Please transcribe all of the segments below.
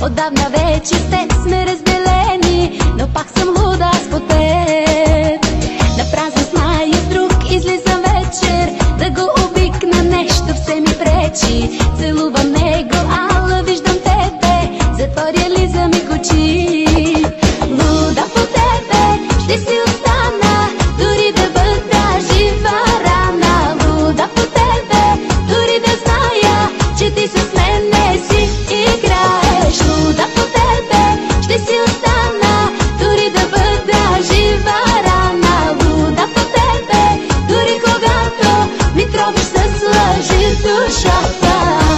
Отдавна вече с теб сме разделени, но пак съм луда аз по теб. На празно с мая друг излизам вечер, да го обикна, нещо все ми пречи. Целувам него, ала виждам тебе, затворя ли за миг очи. Луда по тебе, ще си остана, дори да бъда жива рана. Луда по тебе, дори да зная, че ти с мен не си играеш. Луда по тебе, ще си остана, дори да бъда жива рана. Луда по тебе, дори когато ми тровиш с лъжи душата.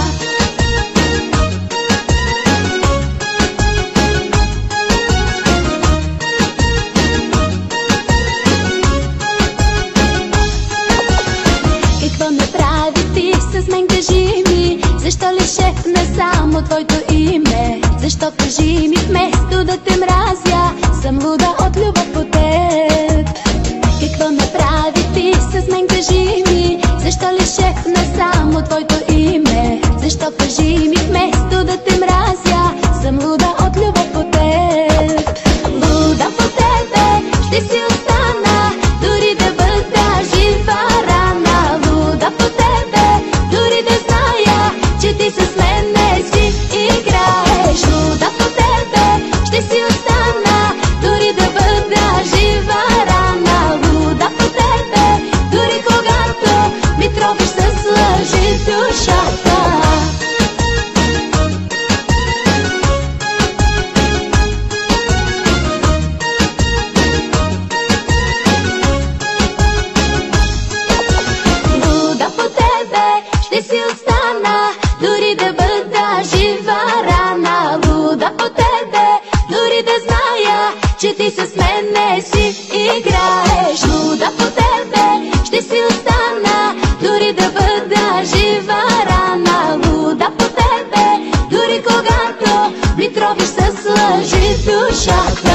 Какво направи ти с мен, кажи ми? Защо лишехме само твоето име? Защо, кажи ми, вместо да те мразя, съм луда от любов по теб? Какво направи ти с мен, кажи ми? Защо лишехме само твоето име? Защо, кажи ми, вместо да те мразя, съм луда от любов по теб? Луда по тебе, ще си остана, дори да бъда жива рана. Луда по тебе, дори да зная, че ти с мен не си играеш. Луда по тебе, ще си остана, дори да бъда жива рана. Луда по тебе, дори когато ми тровиш с лъжи душата. Луда по тебе, ще си остана, дори да бъда жива рана. Луда по тебе, дори да зная, че ти с мен не си играеш. Луда по тебе, ще си остана, дори да бъда жива рана. Луда по тебе, дори когато ми тровиш с лъжи душата.